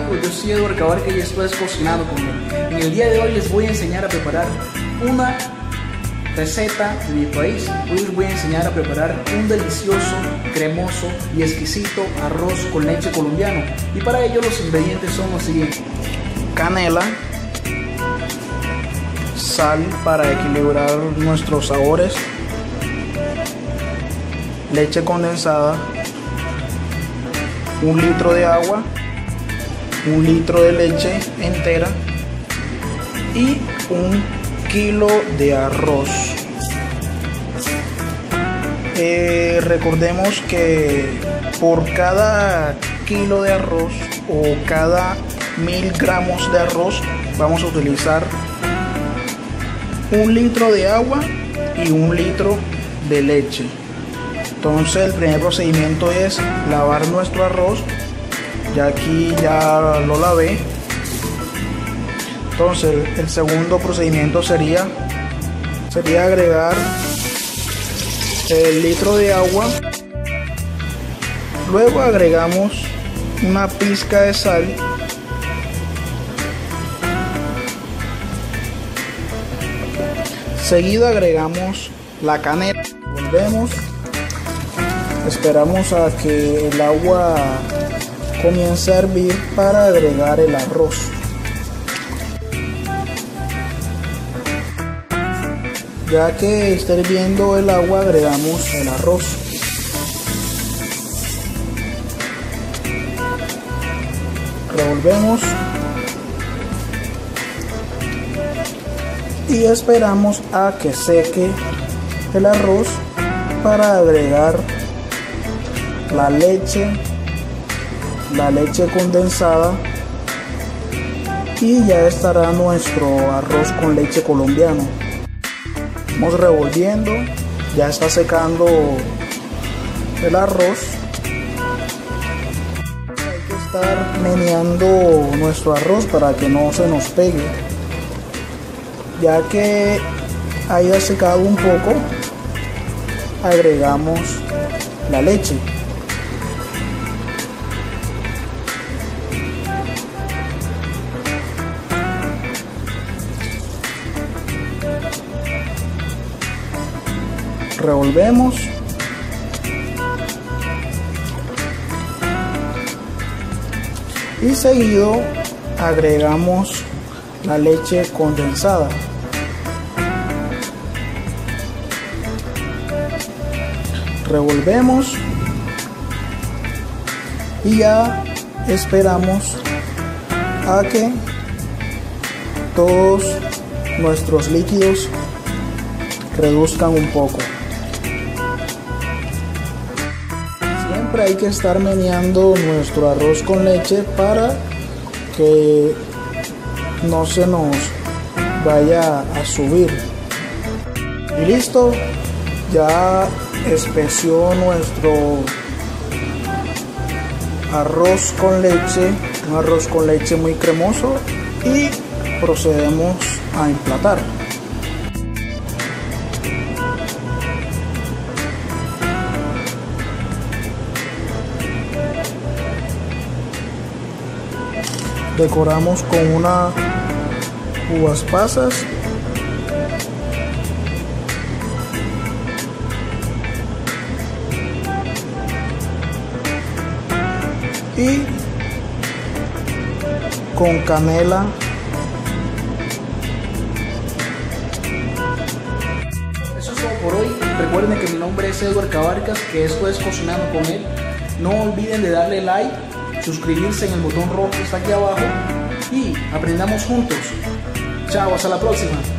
amigos? Yo soy Edward Cabarca y esto es Cocinando con él. En el día de hoy les voy a enseñar a preparar una receta de mi país. Hoy les voy a enseñar a preparar un delicioso, cremoso y exquisito arroz con leche colombiano. Y para ello los ingredientes son los siguientes: canela, sal para equilibrar nuestros sabores, leche condensada, 1 litro de agua, 1 litro de leche entera y 1 kilo de arroz. Recordemos que por cada kilo de arroz o cada 1000 gramos de arroz vamos a utilizar 1 litro de agua y 1 litro de leche. Entonces el primer procedimiento es lavar nuestro arroz. Ya aquí ya lo lavé. Entonces el segundo procedimiento sería agregar el litro de agua. Luego agregamos una pizca de sal. Seguido agregamos la canela. Volvemos. Esperamos a que el agua comience a hervir para agregar el arroz. Ya que esté hirviendo el agua, agregamos el arroz. Revolvemos y esperamos a que seque el arroz para agregar la leche condensada y ya estará nuestro arroz con leche colombiano. Vamos revolviendo, ya está secando el arroz. Hay que estar meneando nuestro arroz para que no se nos pegue. Ya que haya secado un poco, agregamos la leche. Revolvemos y seguido agregamos la leche condensada. Revolvemos y ya esperamos a que todos nuestros líquidos reduzcan un poco. Siempre hay que estar meneando nuestro arroz con leche para que no se nos vaya a subir. Y listo, ya especió nuestro arroz con leche, un arroz con leche muy cremoso, y procedemos a emplatar. Decoramos con unas uvas pasas y con canela. Eso es todo por hoy. Recuerden que mi nombre es Edward Cabarca, que esto es Cocinando con él. No olviden de darle like, suscribirse en el botón rojo que está aquí abajo y aprendamos juntos. Chao, hasta la próxima.